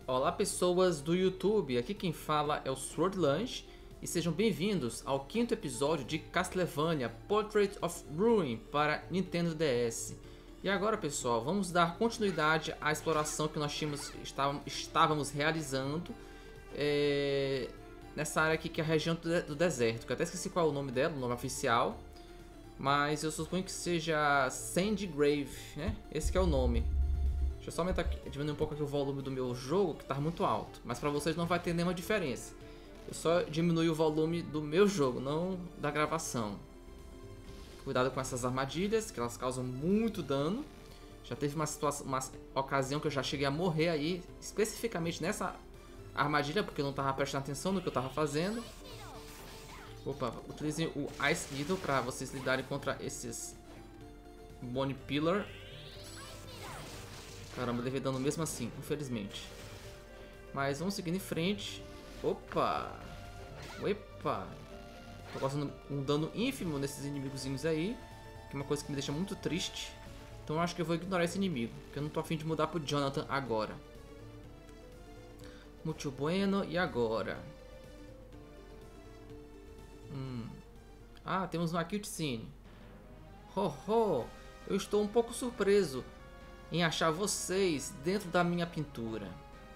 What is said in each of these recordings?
Olá pessoas do YouTube, aqui quem fala é o Sword Lunch e sejam bem-vindos ao quinto episódio de Castlevania Portrait of Ruin para Nintendo DS. E agora pessoal, vamos dar continuidade à exploração que nós estávamos realizando nessa área aqui que é a região do deserto, que eu até esqueci qual é o nome dela, o nome oficial, mas eu suponho que seja Sandgrave, né? Esse que é o nome. Deixa eu só aumentar aqui, diminuir um pouco aqui o volume do meu jogo, que está muito alto. Mas para vocês não vai ter nenhuma diferença. Eu só diminui o volume do meu jogo, não da gravação. Cuidado com essas armadilhas, que elas causam muito dano. Já teve uma ocasião que eu já cheguei a morrer aí, especificamente nessa armadilha, porque eu não estava prestando atenção no que eu estava fazendo. Opa, utilizem o Ice Needle para vocês lidarem contra esses Bone Pillar. Caramba, levei dano mesmo assim, infelizmente. Mas vamos seguindo em frente. Opa! Epa! Tô causando um dano ínfimo nesses inimigozinhos aí, que é uma coisa que me deixa muito triste. Então eu acho que eu vou ignorar esse inimigo, porque eu não tô afim de mudar pro Jonathan agora. Muito bueno, e agora? Ah, temos uma cutscene. Ho ho! Eu estou um pouco surpreso em achar vocês dentro da minha pintura.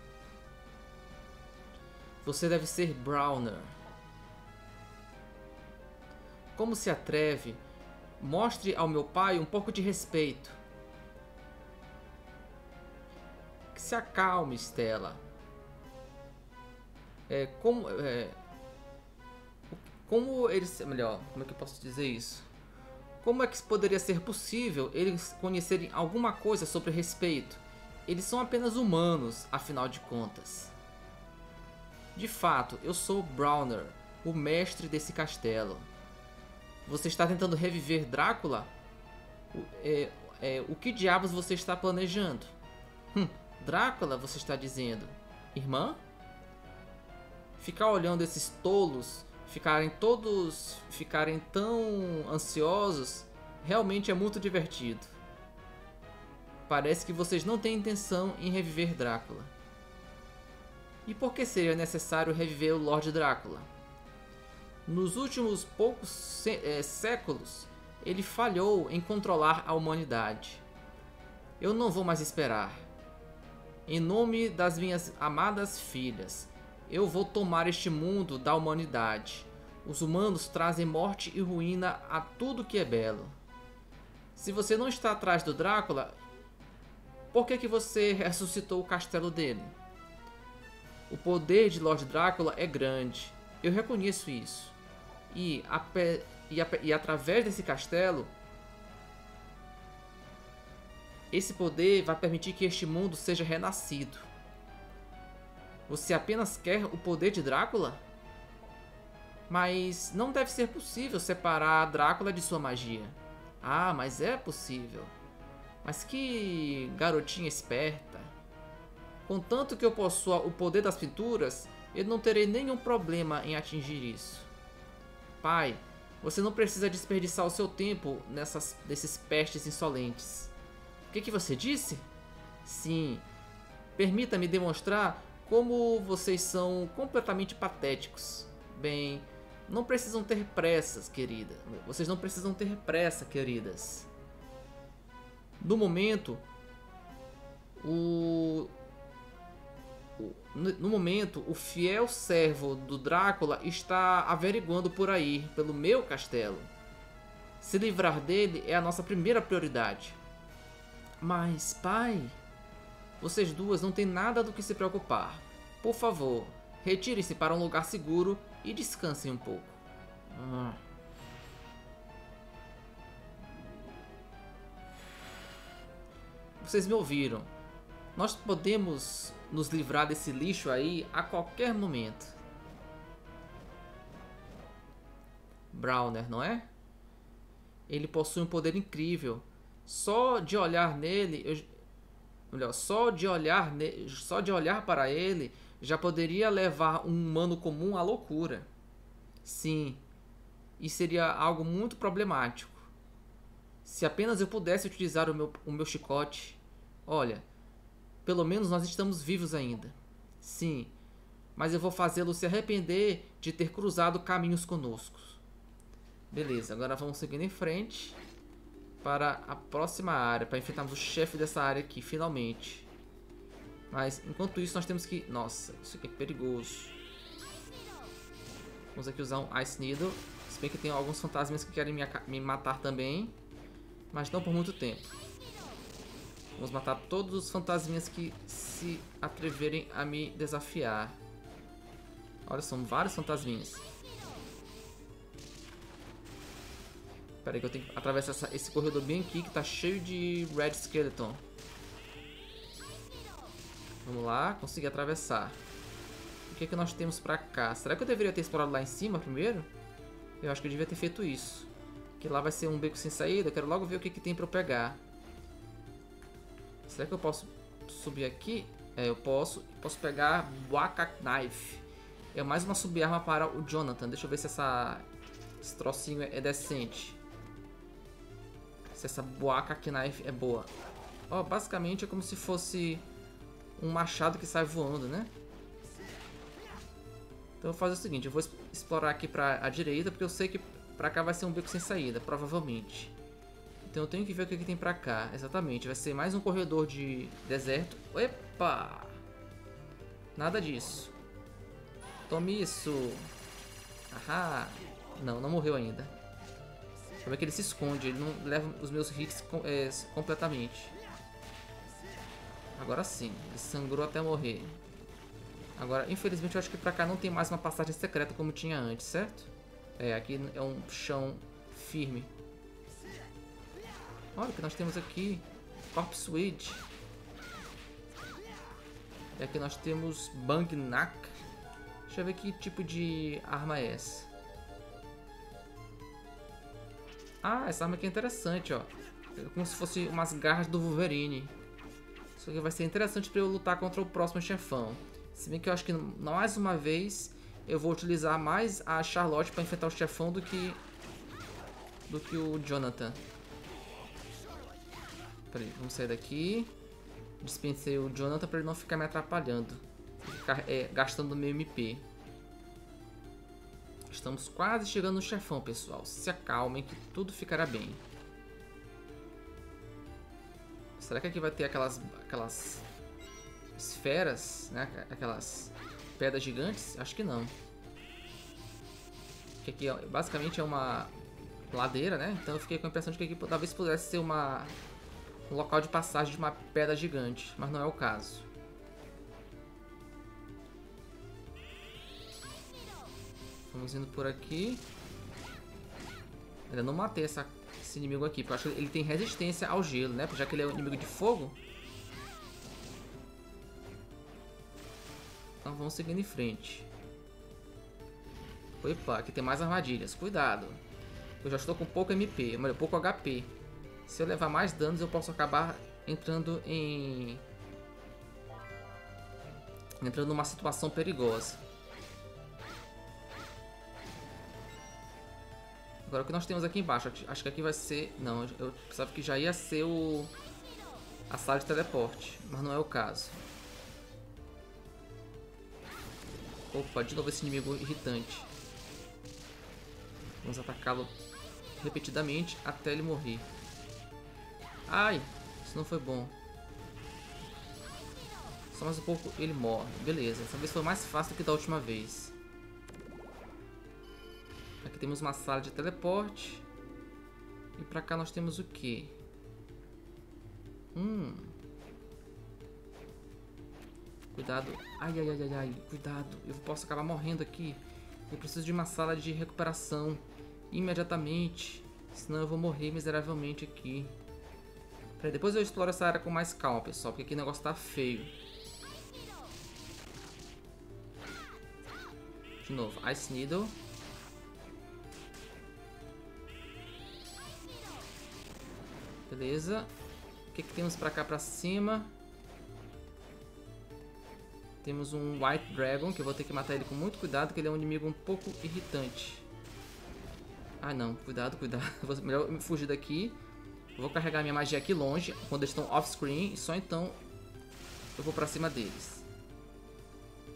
Você deve ser Browner. Como se atreve? Mostre ao meu pai um pouco de respeito. Que se acalme, Stella. Como eles... Melhor, como é que eu posso dizer isso? Como é que poderia ser possível eles conhecerem alguma coisa sobre respeito? Eles são apenas humanos, afinal de contas. De fato, eu sou Browner, o mestre desse castelo. Você está tentando reviver Drácula? O que diabos você está planejando? Drácula, você está dizendo? Irmã? Ficar olhando esses tolos ficarem tão ansiosos, realmente é muito divertido. Parece que vocês não têm intenção em reviver Drácula. E por que seria necessário reviver o Lord Drácula? Nos últimos poucos séculos, ele falhou em controlar a humanidade. Eu não vou mais esperar. Em nome das minhas amadas filhas, eu vou tomar este mundo da humanidade. Os humanos trazem morte e ruína a tudo que é belo. Se você não está atrás do Drácula, por que você ressuscitou o castelo dele? O poder de Lord Drácula é grande. Eu reconheço isso. E através desse castelo, esse poder vai permitir que este mundo seja renascido. Você apenas quer o poder de Drácula? Mas não deve ser possível separar Drácula de sua magia. Ah, mas é possível. Mas que garotinha esperta. Contanto que eu possua o poder das pinturas, eu não terei nenhum problema em atingir isso. Pai, você não precisa desperdiçar o seu tempo nesses pestes insolentes. O que você disse? Sim, permita-me demonstrar como vocês são completamente patéticos. Bem, não precisam ter pressas, querida. Vocês não precisam ter pressa, queridas. No momento, o fiel servo do Drácula está averiguando por aí, pelo meu castelo. Se livrar dele é a nossa primeira prioridade. Mas, pai... Vocês duas não têm nada do que se preocupar. Por favor, retirem-se para um lugar seguro e descansem um pouco. Vocês me ouviram. Nós podemos nos livrar desse lixo aí a qualquer momento. Browner, não é? Ele possui um poder incrível. Só de olhar nele... Só de olhar para ele já poderia levar um humano comum à loucura. Sim, e seria algo muito problemático. Se apenas eu pudesse utilizar o meu chicote. Olha, pelo menos nós estamos vivos ainda. Sim, mas eu vou fazê-lo se arrepender de ter cruzado caminhos conosco. Beleza, agora vamos seguindo em frente para a próxima área, para enfrentarmos o chefe dessa área aqui, finalmente. Mas enquanto isso nós temos que... Nossa, isso aqui é perigoso. Vamos aqui usar um Ice Needle. Se bem que tem alguns fantasmas que querem me matar também, mas não por muito tempo. Vamos matar todos os fantasminhas que se atreverem a me desafiar. Olha, são vários fantasminhas. Espera aí que eu tenho que atravessar esse corredor bem aqui que tá cheio de Red Skeleton. Vamos lá, consegui atravessar. O que é que nós temos pra cá? Será que eu deveria ter explorado lá em cima primeiro? Eu acho que eu devia ter feito isso. Que lá vai ser um beco sem saída. Eu quero logo ver o que, que tem pra eu pegar. Será que eu posso subir aqui? É, eu posso. Posso pegar Waka Knife. É mais uma sub-arma para o Jonathan. Deixa eu ver se esse trocinho é decente. Se essa Waka Knife é boa. Ó, basicamente é como se fosse um machado que sai voando, né? Então eu vou fazer o seguinte. Eu vou explorar aqui para a direita. Porque eu sei que para cá vai ser um beco sem saída. Provavelmente. Então eu tenho que ver o que tem pra cá. Exatamente, vai ser mais um corredor de deserto. Epa! Nada disso. Tome isso. Ahá. Não, não morreu ainda. Como é que ele se esconde? Ele não leva os meus hits completamente. Agora sim, ele sangrou até morrer. Agora, infelizmente, eu acho que pra cá não tem mais uma passagem secreta como tinha antes, certo? É, aqui é um chão firme. Olha o que nós temos aqui. Corpse Switch. E aqui nós temos Bang Nak. Deixa eu ver que tipo de arma é essa. Ah, essa arma aqui é interessante, ó. É como se fosse umas garras do Wolverine. Isso aqui vai ser interessante para eu lutar contra o próximo chefão. Se bem que eu acho que mais uma vez eu vou utilizar mais a Charlotte para enfrentar o chefão do que o Jonathan. Peraí, vamos sair daqui. Dispensei o Jonathan para ele não ficar me atrapalhando. Ficar gastando meu MP. Estamos quase chegando no chefão, pessoal. Se acalmem que tudo ficará bem. Será que aqui vai ter aquelas esferas, né? Aquelas pedras gigantes? Acho que não. Que aqui basicamente é uma ladeira, né? Então eu fiquei com a impressão de que aqui talvez pudesse ser um local de passagem de uma pedra gigante, mas não é o caso. Vamos indo por aqui. Ainda não matei esse inimigo aqui, porque eu acho que ele tem resistência ao gelo, né? Já que ele é um inimigo de fogo. Então vamos seguindo em frente. Opa, aqui tem mais armadilhas. Cuidado. Eu já estou com pouco MP, pouco HP. Se eu levar mais danos, eu posso acabar entrando numa situação perigosa. Agora o que nós temos aqui embaixo? Acho que aqui vai ser... Não, eu pensava que já ia ser a sala de teleporte, mas não é o caso. Opa, de novo esse inimigo irritante. Vamos atacá-lo repetidamente até ele morrer. Ai, isso não foi bom. Só mais um pouco ele morre. Beleza, essa vez foi mais fácil do que da última vez. Aqui temos uma sala de teleporte. E pra cá nós temos o quê? Cuidado. Ai, ai, ai, ai, ai. Cuidado. Eu posso acabar morrendo aqui. Eu preciso de uma sala de recuperação imediatamente. Senão eu vou morrer miseravelmente aqui. Peraí, depois eu exploro essa área com mais calma, pessoal. Porque aqui o negócio tá feio. De novo, Ice Needle. Beleza. O que temos pra cá pra cima? Temos um White Dragon, que eu vou ter que matar ele com muito cuidado, que ele é um inimigo um pouco irritante. Ah não, cuidado, cuidado. Melhor me fugir daqui. Eu vou carregar minha magia aqui longe, quando eles estão off-screen, e só então eu vou pra cima deles.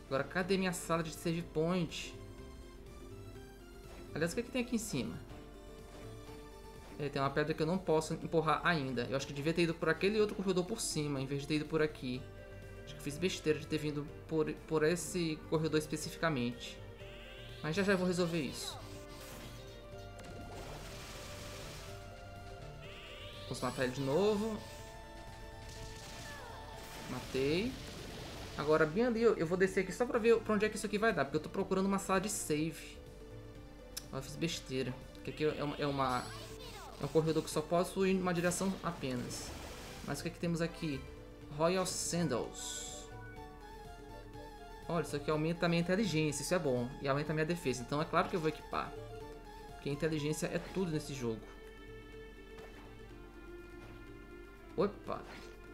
Agora, cadê minha sala de save point? Aliás, o que é que tem aqui em cima? Tem uma pedra que eu não posso empurrar ainda. Eu acho que devia ter ido por aquele outro corredor por cima, em vez de ter ido por aqui. Acho que fiz besteira de ter vindo por esse corredor especificamente. Mas já eu vou resolver isso. Vamos matar ele de novo. Matei. Agora, bem ali, eu vou descer aqui só pra ver pra onde é que isso aqui vai dar. Porque eu tô procurando uma sala de save. Eu fiz besteira. Porque aqui é um corredor que só posso ir em uma direção apenas. Mas o que é que temos aqui? Royal Sandals. Olha, isso aqui aumenta a minha inteligência, isso é bom. E aumenta a minha defesa, então é claro que eu vou equipar. Porque a inteligência é tudo nesse jogo. Opa!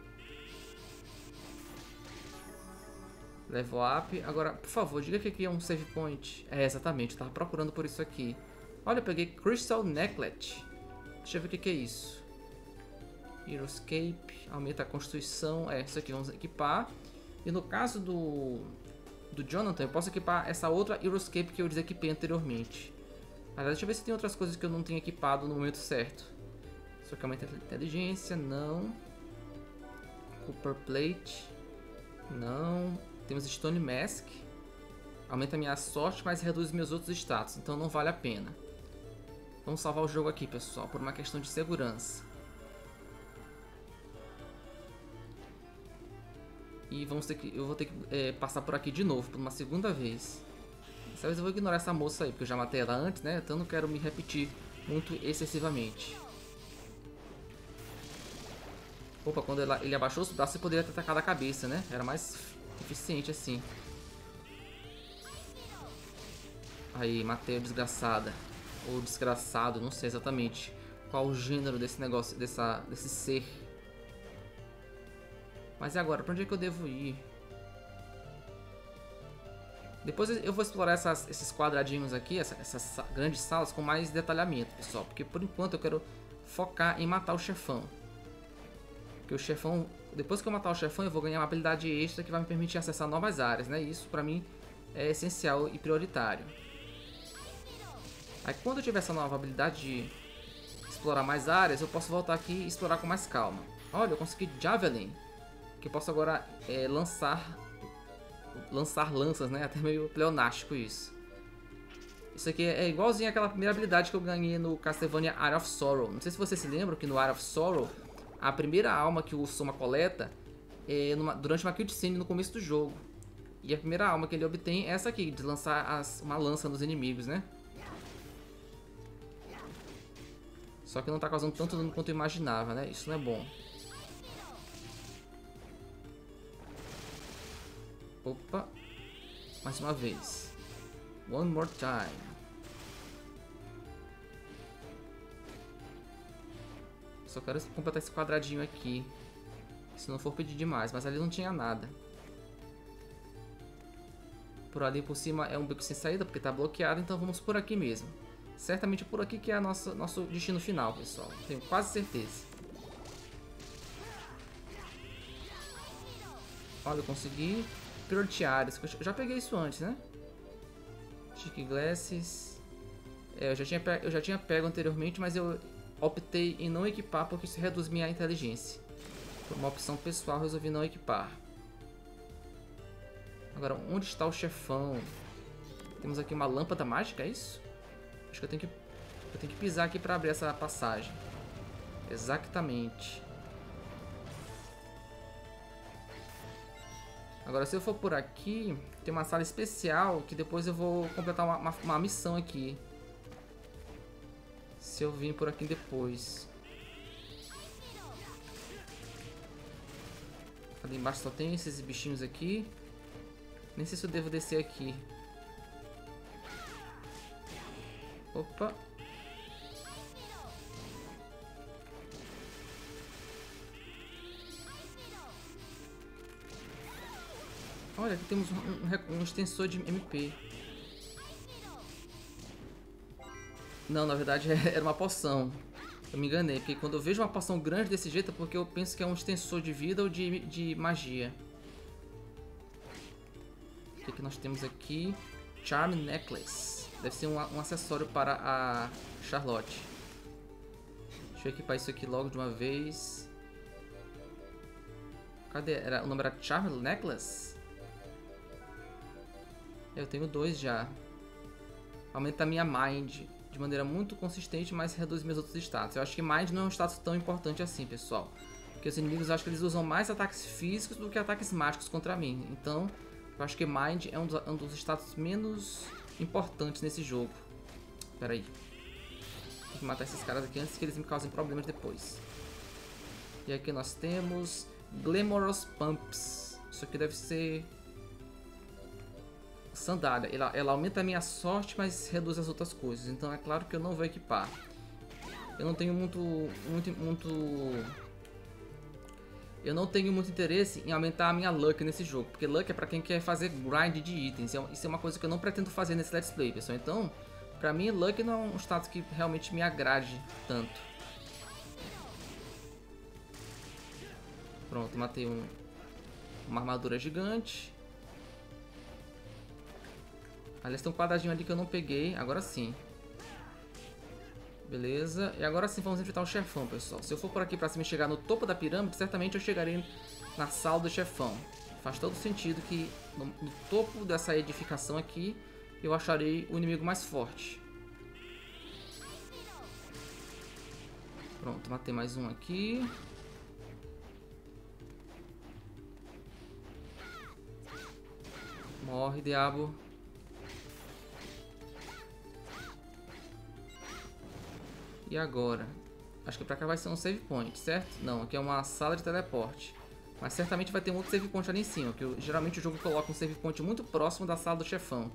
Level up. Agora, por favor, diga que aqui é um save point. É, exatamente, eu tava procurando por isso aqui. Olha, eu peguei Crystal Necklet. Deixa eu ver o que é isso. Heroescape, aumenta a constituição. É, isso aqui vamos equipar. E no caso do Jonathan, eu posso equipar essa outra Heroescape que eu desequipei anteriormente. Aliás, deixa eu ver se tem outras coisas que eu não tenho equipado no momento certo. Isso aqui aumenta a inteligência, não. Copper Plate, não. Temos Stone Mask. Aumenta a minha sorte, mas reduz meus outros status, então não vale a pena. Vamos salvar o jogo aqui, pessoal, por uma questão de segurança. E eu vou ter que passar por aqui de novo, por uma segunda vez. Dessa vez eu vou ignorar essa moça aí, porque eu já matei ela antes, né? Então não quero me repetir muito excessivamente. Opa, quando ele abaixou os braços, você poderia ter atacado a cabeça, né? Era mais eficiente assim. Aí, matei a desgraçada. Ou desgraçado, não sei exatamente qual o gênero desse negócio, desse ser. Mas e agora? Pra onde é que eu devo ir? Depois eu vou explorar esses quadradinhos aqui, essas grandes salas com mais detalhamento, pessoal. Porque por enquanto eu quero focar em matar o chefão. Porque o chefão, depois que eu matar o chefão, eu vou ganhar uma habilidade extra que vai me permitir acessar novas áreas, né? E isso pra mim é essencial e prioritário. Aí quando eu tiver essa nova habilidade de explorar mais áreas, eu posso voltar aqui e explorar com mais calma. Olha, eu consegui Javelin. Que eu posso agora lançar lanças, né? Até meio pleonástico isso. Isso aqui é igualzinho àquela primeira habilidade que eu ganhei no Castlevania Eye of Sorrow. Não sei se vocês se lembram que no Eye of Sorrow, a primeira alma que o Soma coleta é durante uma cutscene no começo do jogo. E a primeira alma que ele obtém é essa aqui, de lançar uma lança nos inimigos, né? Só que não tá causando tanto dano quanto eu imaginava, né? Isso não é bom. Opa. Mais uma vez. One more time. Só quero completar esse quadradinho aqui. Se não for pedir demais, mas ali não tinha nada. Por ali por cima é um beco sem saída, porque tá bloqueado, então vamos por aqui mesmo. Certamente por aqui que é nosso destino final, pessoal. Tenho quase certeza. Olha, eu consegui Purity Ares. Eu já peguei isso antes, né? Chic Glasses. Eu já tinha pego anteriormente, mas eu optei em não equipar porque isso reduz minha inteligência. Por uma opção pessoal, resolvi não equipar. Agora, onde está o chefão? Temos aqui uma lâmpada mágica, é isso? Acho que eu tenho que pisar aqui para abrir essa passagem. Exatamente. Agora, se eu for por aqui, tem uma sala especial que depois eu vou completar uma missão aqui. Se eu vim por aqui depois. Ali embaixo só tem esses bichinhos aqui. Nem sei se eu devo descer aqui. Opa. Olha, aqui temos um extensor de MP. Não, na verdade era uma poção. Eu me enganei, porque quando eu vejo uma poção grande desse jeito é porque eu penso que é um extensor de vida ou de magia. que nós temos aqui? Charm Necklace. Deve ser um acessório para a Charlotte. Deixa eu equipar isso aqui logo de uma vez. Cadê? O nome era Charm Necklace? Eu tenho 2 já. Aumenta a minha Mind de maneira muito consistente, mas reduz meus outros status. Eu acho que Mind não é um status tão importante assim, pessoal. Porque os inimigos, eu acho que eles usam mais ataques físicos do que ataques mágicos contra mim. Então, eu acho que Mind é um dos status menos importantes nesse jogo. Pera aí. Tem que matar esses caras aqui antes que eles me causem problemas depois. E aqui nós temos Glamorous Pumps. Isso aqui deve ser sandália. Ela aumenta a minha sorte, mas reduz as outras coisas. Então é claro que eu não vou equipar. Eu não tenho eu não tenho muito interesse em aumentar a minha Luck nesse jogo, porque Luck é pra quem quer fazer grind de itens. Isso é uma coisa que eu não pretendo fazer nesse Let's Play, pessoal. Então, pra mim, Luck não é um status que realmente me agrade tanto. Pronto, matei uma armadura gigante. Aliás, tem um quadradinho ali que eu não peguei, agora sim. Beleza, e agora sim vamos enfrentar o chefão, pessoal. Se eu for por aqui pra cima e chegar no topo da pirâmide, certamente eu chegarei na sala do chefão. Faz todo sentido que no topo dessa edificação aqui eu acharei o inimigo mais forte. Pronto, matei mais um aqui. Morre, diabo. E agora? Acho que pra cá vai ser um save point, certo? Não, aqui é uma sala de teleporte. Mas certamente vai ter um outro save point ali em cima, porque geralmente o jogo coloca um save point muito próximo da sala do chefão.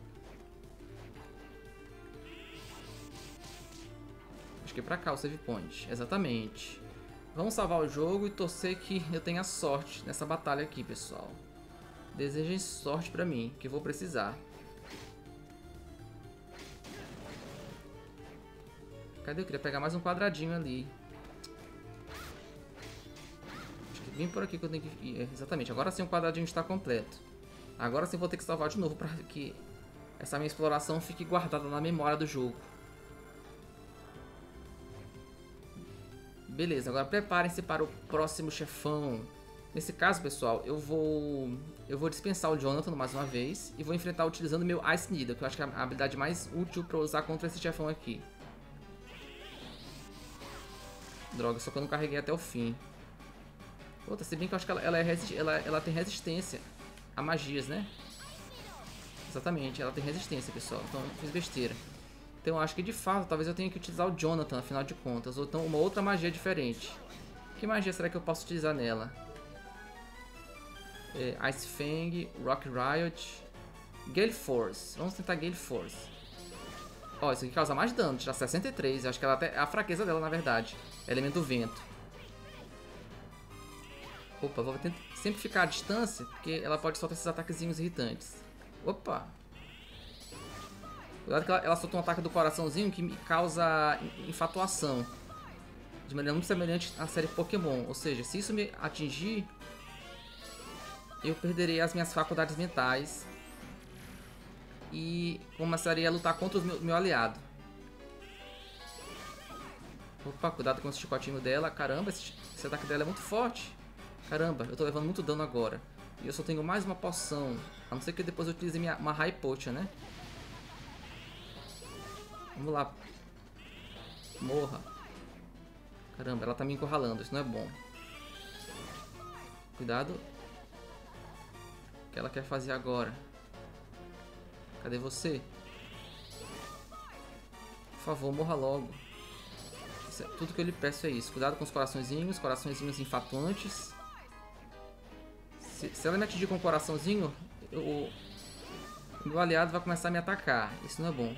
Acho que é pra cá o save point, exatamente. Vamos salvar o jogo e torcer que eu tenha sorte nessa batalha aqui, pessoal. Desejem sorte pra mim, que eu vou precisar. Cadê? Eu queria pegar mais um quadradinho ali. Acho que vem por aqui que eu tenho que ir. Exatamente, agora sim o quadradinho está completo. Agora sim vou ter que salvar de novo para que essa minha exploração fique guardada na memória do jogo. Beleza, agora preparem-se para o próximo chefão. Nesse caso, pessoal, eu vou dispensar o Jonathan mais uma vez e vou enfrentar utilizando o meu Ice Needle, que eu acho que é a habilidade mais útil para usar contra esse chefão aqui. Droga, só que eu não carreguei até o fim. Outra, se bem que eu acho que ela tem resistência a magias, né? Exatamente, ela tem resistência, pessoal. Então eu fiz besteira. Então eu acho que de fato, talvez eu tenha que utilizar o Jonathan, afinal de contas. Ou então uma outra magia diferente. Que magia será que eu posso utilizar nela? Ice Fang, Rock Riot, Gale Force. Vamos tentar Gale Force. Ó, isso aqui causa mais dano, tira 63. Eu acho que ela até é a fraqueza dela, na verdade. Elemento vento. Opa, vou tentar sempre ficar à distância, porque ela pode soltar esses ataquezinhos irritantes. Opa! Cuidado que ela soltou um ataque do coraçãozinho que me causa infatuação. De maneira muito semelhante à série Pokémon. Ou seja, se isso me atingir, eu perderei as minhas faculdades mentais e começaria a lutar contra o meu aliado. Opa, cuidado com o chicotinho dela. Caramba, esse ataque dela é muito forte. Caramba, eu tô levando muito dano agora. E eu só tenho mais uma poção. A não ser que depois eu utilize uma High Potion, né? Vamos lá. Morra. Caramba, ela tá me encurralando. Isso não é bom. Cuidado. O que ela quer fazer agora? Cadê você? Por favor, morra logo. Tudo que eu lhe peço é isso. Cuidado com os coraçõezinhos infatuantes. Se ela me atingir com um coraçãozinho, o meu aliado vai começar a me atacar. Isso não é bom.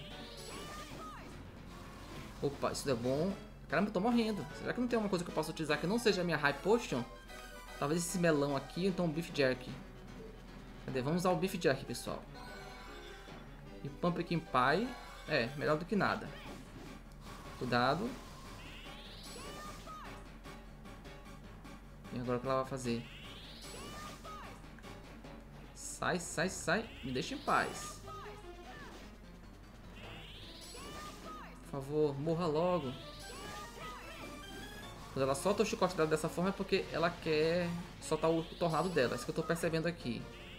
Opa, isso não é bom. Caramba, eu tô morrendo. Será que não tem alguma coisa que eu possa utilizar que não seja a minha High Potion? Talvez esse melão aqui, então o Beef Jerky. Cadê? Vamos usar o Beef Jerky, pessoal. E Pumpkin Pie. É, melhor do que nada. Cuidado. E agora o que ela vai fazer? Sai, sai, sai. Me deixa em paz. Por favor, morra logo. Quando ela solta o chicote dela dessa forma é porque ela quer soltar o tornado dela. É isso que eu tô percebendo aqui.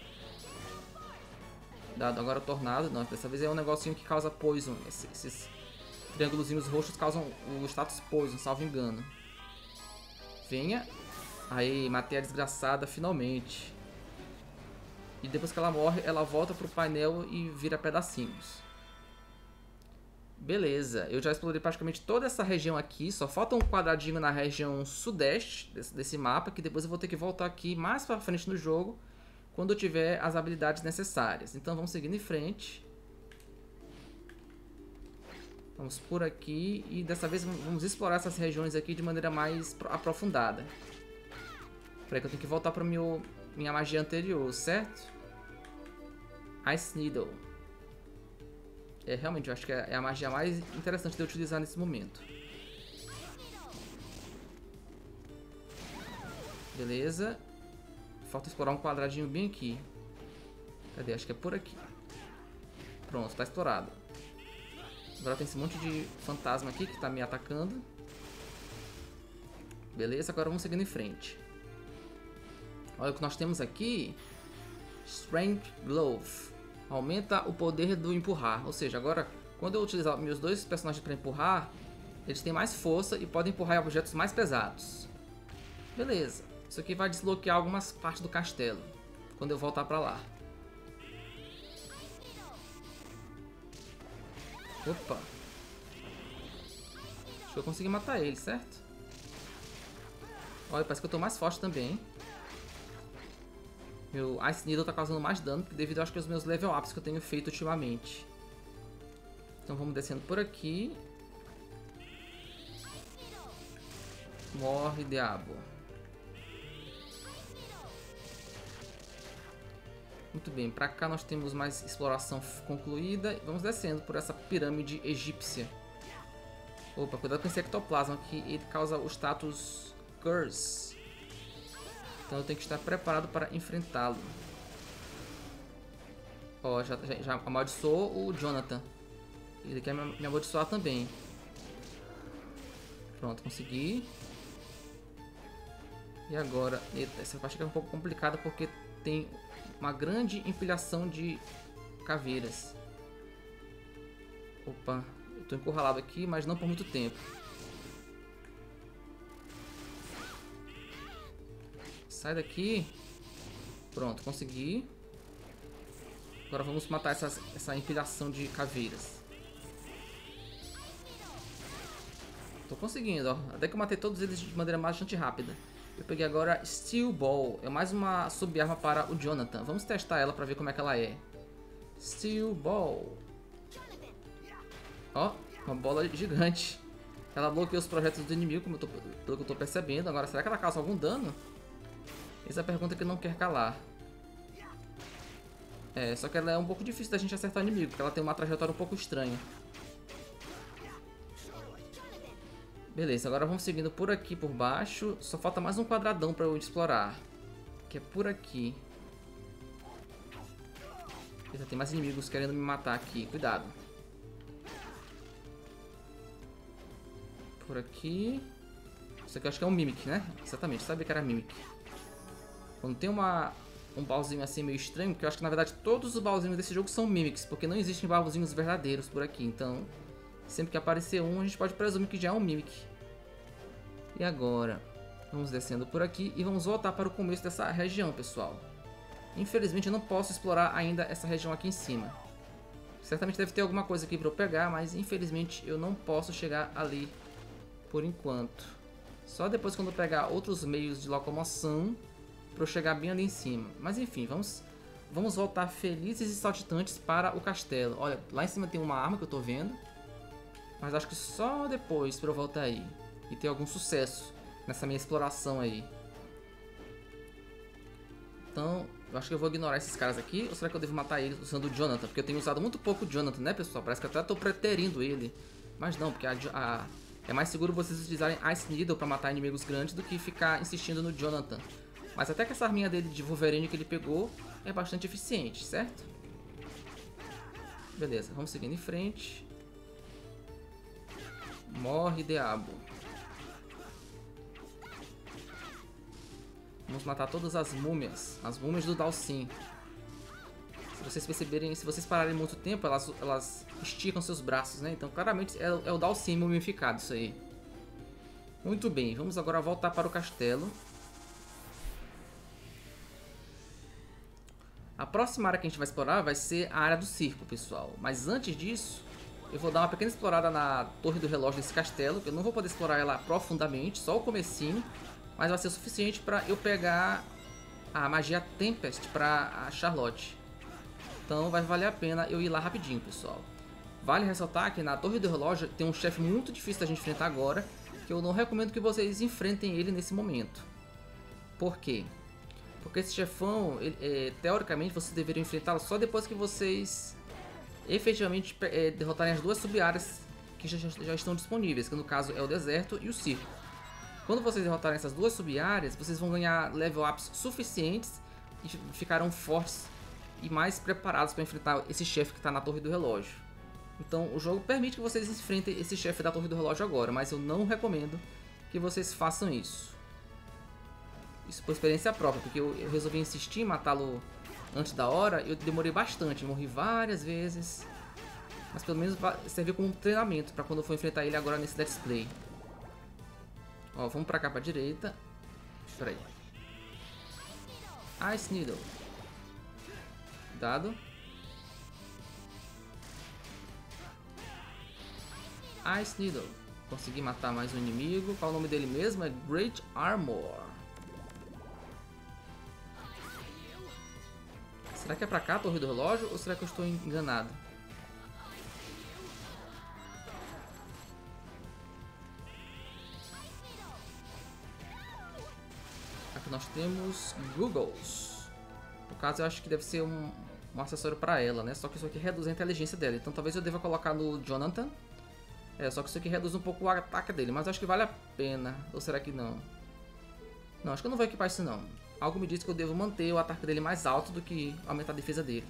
Dado agora o tornado. Não, dessa vez é um negocinho que causa poison. Esses triângulozinhos roxos causam o status poison, salvo engano. Venha. Aí, matei a desgraçada finalmente. E depois que ela morre, ela volta pro painel e vira pedacinhos. Beleza, eu já explorei praticamente toda essa região aqui. Só falta um quadradinho na região sudeste desse mapa, que depois eu vou ter que voltar aqui mais pra frente no jogo, quando eu tiver as habilidades necessárias. Então vamos seguindo em frente. Vamos por aqui e dessa vez vamos explorar essas regiões aqui de maneira mais aprofundada. Peraí que eu tenho que voltar para minha magia anterior, certo? Ice Needle. Realmente, eu acho que é a magia mais interessante de eu utilizar nesse momento. Beleza. Falta explorar um quadradinho bem aqui. Cadê? Acho que é por aqui. Pronto, está explorado. Agora tem esse monte de fantasma aqui que está me atacando. Beleza, agora vamos seguindo em frente. Olha o que nós temos aqui. Strength Glove. Aumenta o poder do empurrar. Ou seja, agora quando eu utilizar meus dois personagens para empurrar, eles têm mais força e podem empurrar objetos mais pesados. Beleza. Isso aqui vai desbloquear algumas partes do castelo quando eu voltar para lá. Opa. Acho que eu consegui matar ele, certo? Olha, parece que eu tô mais forte também, hein? Meu Ice Needle tá causando mais dano devido, acho que, aos meus level ups que eu tenho feito ultimamente. Então vamos descendo por aqui. Morre, diabo. Muito bem, pra cá nós temos mais exploração concluída. Vamos descendo por essa pirâmide egípcia. Opa, cuidado com esse ectoplasma que ele causa o status Curse. Então eu tenho que estar preparado para enfrentá-lo. Ó, já amaldiçoou o Jonathan. Ele quer me amaldiçoar também. Pronto, consegui. E agora, eita, essa parte aqui é um pouco complicada porque tem uma grande empilhação de caveiras. Opa, eu tô encurralado aqui, mas não por muito tempo. Sai daqui. Pronto, consegui. Agora vamos matar essa empilhação de caveiras. Tô conseguindo, ó. Até que eu matei todos eles de maneira bastante rápida. Eu peguei agora Steel Ball. É mais uma sub-arma para o Jonathan. Vamos testar ela para ver como é que ela é. Steel Ball. Ó, uma bola gigante. Ela bloqueia os projetos do inimigo, pelo que eu tô percebendo. Agora, será que ela causa algum dano? Essa é a pergunta que não quer calar. Só que ela é um pouco difícil da gente acertar o inimigo, porque ela tem uma trajetória um pouco estranha. Beleza, agora vamos seguindo por aqui por baixo. Só falta mais um quadradão para eu explorar, que é por aqui. Eita, tem mais inimigos querendo me matar aqui, cuidado. Por aqui. Isso aqui eu acho que é um Mimic, né? Exatamente, sabia que era Mimic. Quando tem um baúzinho assim meio estranho, porque eu acho que na verdade todos os baúzinhos desse jogo são Mimics, porque não existem baúzinhos verdadeiros por aqui, então sempre que aparecer um, a gente pode presumir que já é um Mimic. E agora, vamos descendo por aqui e vamos voltar para o começo dessa região, pessoal. Infelizmente eu não posso explorar ainda essa região aqui em cima. Certamente deve ter alguma coisa aqui para eu pegar, mas infelizmente eu não posso chegar ali por enquanto. Só depois quando eu pegar outros meios de locomoção para eu chegar bem ali em cima. Mas enfim, vamos voltar felizes e saltitantes para o castelo. Olha, lá em cima tem uma arma que eu tô vendo, mas acho que só depois para eu voltar aí e ter algum sucesso nessa minha exploração aí. Então, eu acho que eu vou ignorar esses caras aqui, ou será que eu devo matar eles usando o Jonathan? Porque eu tenho usado muito pouco o Jonathan, né, pessoal? Parece que eu até tô preterindo ele. Mas não, porque é mais seguro vocês utilizarem Ice Needle para matar inimigos grandes do que ficar insistindo no Jonathan. Mas até que essa arminha dele de Wolverine que ele pegou é bastante eficiente, certo? Beleza, vamos seguindo em frente. Morre, diabo. Vamos matar todas as múmias do Dhalsim. Se vocês perceberem, se vocês pararem muito tempo, elas esticam seus braços, né? Então claramente é o Dhalsim mumificado isso aí. Muito bem, vamos agora voltar para o castelo. A próxima área que a gente vai explorar vai ser a área do circo, pessoal. Mas antes disso, eu vou dar uma pequena explorada na torre do relógio desse castelo. Eu não vou poder explorar ela profundamente, só o comecinho. Mas vai ser o suficiente para eu pegar a magia Tempest para a Charlotte. Então vai valer a pena eu ir lá rapidinho, pessoal. Vale ressaltar que na torre do relógio tem um chefe muito difícil da gente enfrentar agora, que eu não recomendo que vocês enfrentem ele nesse momento. Por quê? Porque esse chefão, teoricamente, vocês deveriam enfrentá-lo só depois que vocês efetivamente derrotarem as duas sub-áreas que já estão disponíveis, que no caso é o deserto e o circo. Quando vocês derrotarem essas duas sub-áreas, vocês vão ganhar level ups suficientes e ficarão fortes e mais preparados para enfrentar esse chefe que está na torre do relógio. Então o jogo permite que vocês enfrentem esse chefe da torre do relógio agora, mas eu não recomendo que vocês façam isso. Isso por experiência própria, porque eu resolvi insistir em matá-lo antes da hora. Eu demorei bastante, morri várias vezes, mas pelo menos serviu como um treinamento para quando eu for enfrentar ele agora nesse Let's Play. Ó, vamos pra cá pra direita. Espera aí. Ice Needle. Cuidado. Ice Needle. Consegui matar mais um inimigo. Qual é o nome dele mesmo? É Great Armor. Será que é pra cá a torre do relógio ou será que eu estou enganado? Aqui nós temos Googles. No caso eu acho que deve ser um acessório pra ela, né? Só que isso aqui reduz a inteligência dela. Então talvez eu deva colocar no Jonathan. Só que isso aqui reduz um pouco o ataque dele. Mas eu acho que vale a pena. Ou será que não? Não, acho que eu não vou equipar isso não. Algo me diz que eu devo manter o ataque dele mais alto do que aumentar a defesa dele.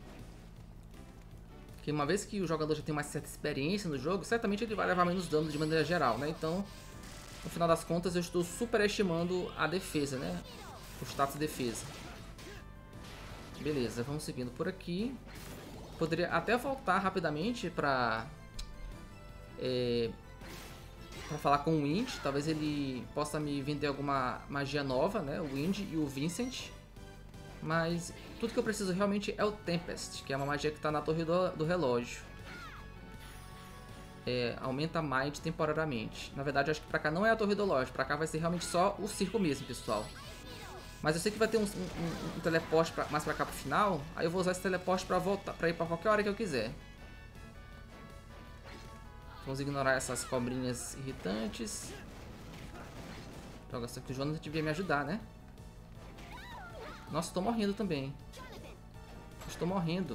Porque uma vez que o jogador já tem uma certa experiência no jogo, certamente ele vai levar menos dano de maneira geral, né? Então, no final das contas, eu estou superestimando a defesa, né? O status de defesa. Beleza, vamos seguindo por aqui. Poderia até voltar rapidamente para falar com o Wind. Talvez ele possa me vender alguma magia nova, né? O Wind e o Vincent. Mas tudo que eu preciso realmente é o Tempest, que é uma magia que está na torre do relógio. Aumenta a Mind temporariamente. Na verdade, eu acho que pra cá não é a torre do relógio. Pra cá vai ser realmente só o circo mesmo, pessoal. Mas eu sei que vai ter um teleporte mais pra cá pro final. Aí eu vou usar esse teleporte pra voltar, pra ir pra qualquer hora que eu quiser. Vamos ignorar essas cobrinhas irritantes. Droga, só que o Jonathan devia me ajudar, né? Nossa, tô morrendo também. Estou morrendo.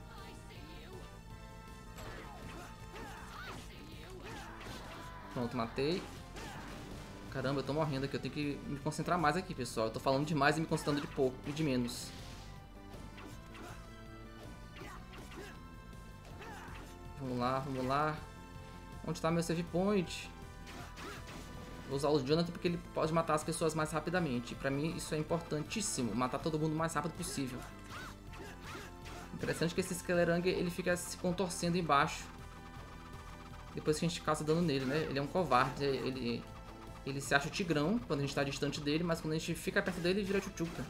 Pronto, matei. Caramba, eu tô morrendo aqui. Eu tenho que me concentrar mais aqui, pessoal. Eu tô falando demais e me concentrando de pouco e de menos. Vamos lá, vamos lá. Onde está meu save point? Vou usar o Jonathan porque ele pode matar as pessoas mais rapidamente. Pra mim isso é importantíssimo. Matar todo mundo o mais rápido possível. Interessante que esse Skelerang ele fica se contorcendo embaixo. Depois que a gente causa dano nele, né? Ele é um covarde. Ele se acha o tigrão quando a gente está distante dele, mas quando a gente fica perto dele, ele vira tchutchuca.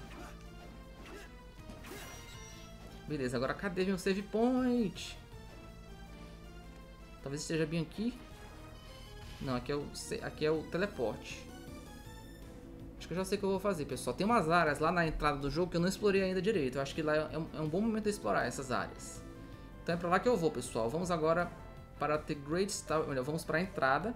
Beleza, agora cadê meu save point? Talvez esteja bem aqui. Não, aqui é o teleporte. Acho que eu já sei o que eu vou fazer, pessoal. Tem umas áreas lá na entrada do jogo que eu não explorei ainda direito. Eu acho que lá é um bom momento de explorar essas áreas. Então é pra lá que eu vou, pessoal. Vamos agora para The Great Star. Olha, vamos para a entrada.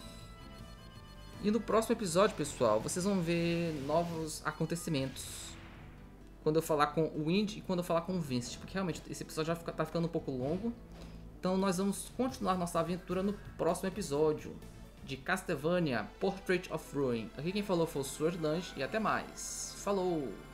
E no próximo episódio, pessoal, vocês vão ver novos acontecimentos. Quando eu falar com o Wind e quando eu falar com o Vincent. Porque realmente esse episódio já tá ficando um pouco longo. Então nós vamos continuar nossa aventura no próximo episódio de Castlevania Portrait of Ruin. Aqui quem falou foi o Sword Lunch e até mais. Falou!